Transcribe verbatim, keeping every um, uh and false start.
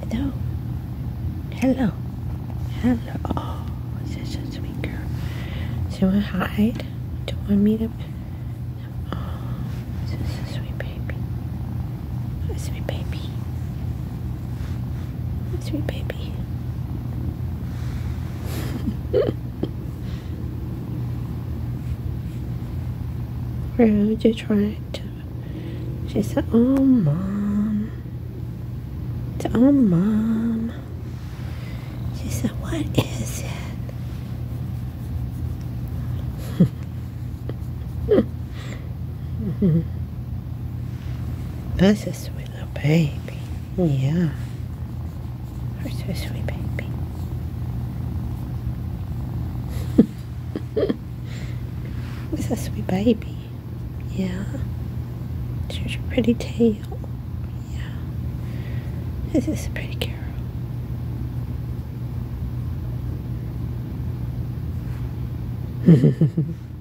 No. Hello. Hello. Oh, this is a sweet girl. Do you want to hide? Do you want me to? Oh, this is a sweet baby. A sweet baby. A sweet baby. Rude, you're trying to. She said, oh, Mom. It's, oh, Mom. She said, what is it? That's a sweet little baby. Yeah. That's a sweet baby. That's a sweet baby. Yeah. She's a pretty tail. Yeah. This is a pretty girl.